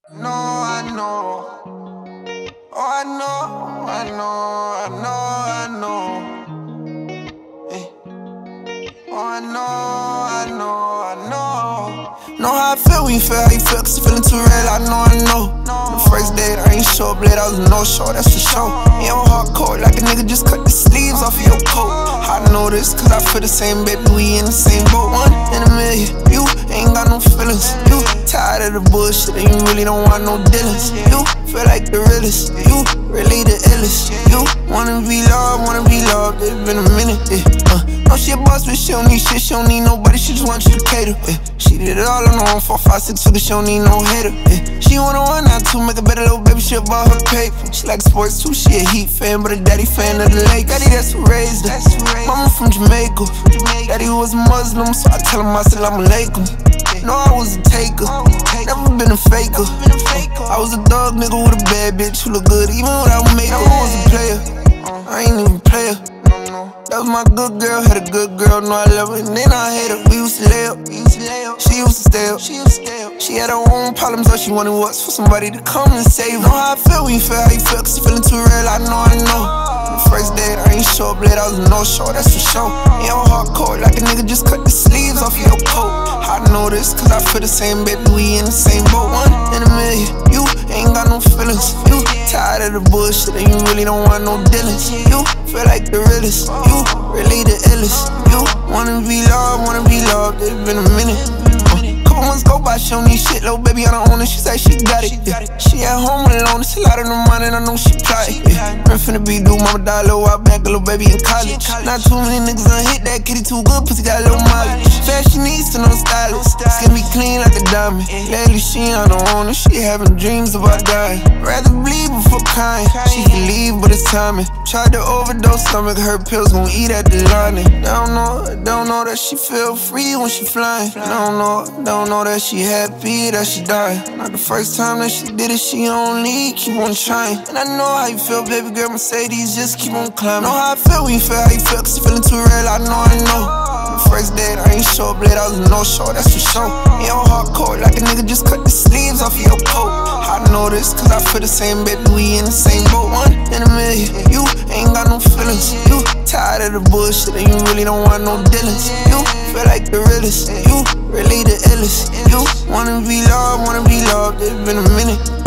No, I know. Oh, I know, I know, I know, I know. Hey. Oh, I know. Know how I feel when you feel how you feel, cause you feeling too real, I know. The first day I ain't sure, blade, I was no show, that's for sure. Ain't on hardcore, like a nigga just cut the sleeves off of your coat. I know this, cause I feel the same, baby, we in the same boat. 1 in a million, you ain't got no feelings. You tired of the bullshit and you really don't want no dealings. You feel like the realest, you really the illest. You wanna be loved, it's been a minute, No, she a boss, but she don't need shit, she don't need nobody, she just want you to cater, She did it all on her own, 4, 5, 6 figures, she don't need no hater, She wanna run out to make a better little baby, she about her paper. She like sports too, she a Heat fan, but a daddy fan of the Lakers. Daddy, that's who raised her. Mama from Jamaica. Daddy was Muslim, so I tell him Assalamu alaikum. No, I was a taker, never been a faker. I was a dog nigga with a bad bitch who look good even without makeup. I was a player, I ain't even a player. That was my good girl, had a good girl, no I love her. And then I hate her, we used to lay up, she used to stay up. She had her own problems, all she wanted was for somebody to come and save her. Know how I feel when you feel how you feel, cause you feeling too real, I know. The first day I ain't sure, blade, I was no show, that's for sure. Ain't on hardcore, like a nigga just cut the sleeves off of your coat. I know this, cause I feel the same, baby, we in the same boat. 1 in a million, you ain't got no feelings. You tired of the bullshit and you really don't want no dealings. You feel like the realest, you really the illest. You wanna be loved, it's been a minute. Couple months go by, she don't need shit, little baby, I don't own it, she say she got it. She at home alone, it's a lot of the money, and I know she plotted. Rent finna be due, mama died a little while back, a little baby in college. Not too many niggas done hit that kitty too good, pussy got a little mileage. Fashion needs to know stylist, skin be clean like a diamond. Lately she on her own and she having dreams about dying. Rather bleed before crying, she can leave but it's timing. Tried to overdose, stomach hurt, pills gon' eat at the lining. Don't know that she feel free when she flying. Don't know that she happy that she dying. Not the first time that she did it, she only keep on trying. And I know how you feel, baby girl, Mercedes, just keep on climbing. Know how I feel when you feel how you feel, cause you feeling too real, I know. The first day I ain't sure, blade, I was no show, that's for sure. Ain't on hardcore, like a nigga just cut the sleeves off of your coat. I know this, cause I feel the same, baby, we in the same boat. 1 in a million, you ain't got no feelings. You tired of the bullshit and you really don't want no dealings. You feel like the realest, you really the illest. You wanna be loved, it's been a minute.